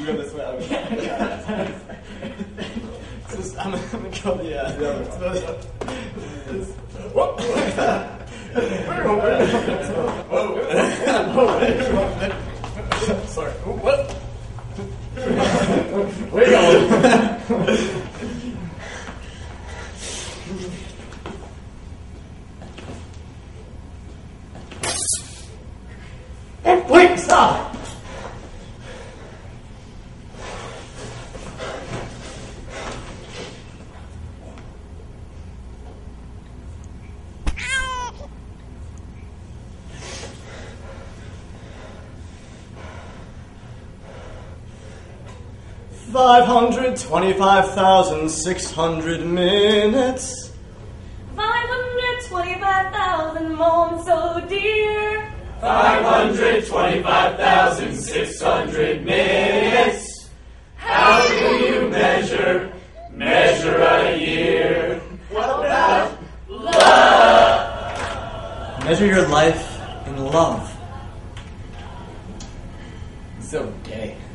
go this way. I'm gonna go the other Sorry. What? Where are you going? Wait, stop! $525,600 minutes. 525,000 moments, oh dear. 525,600 minutes. How do you measure a year? What about love? Measure your life in love. So gay.